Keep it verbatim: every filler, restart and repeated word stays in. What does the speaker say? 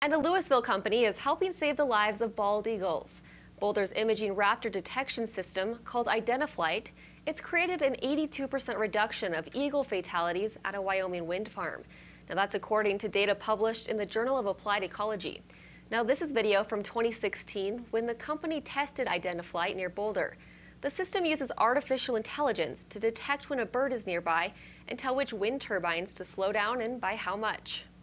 And a Louisville company is helping save the lives of bald eagles. Boulder's imaging raptor detection system, called IdentiFlight, it's created an eighty-two percent reduction of eagle fatalities at a Wyoming wind farm. Now that's according to data published in the Journal of Applied Ecology. Now this is video from twenty sixteen when the company tested IdentiFlight near Boulder. The system uses artificial intelligence to detect when a bird is nearby and tell which wind turbines to slow down and by how much.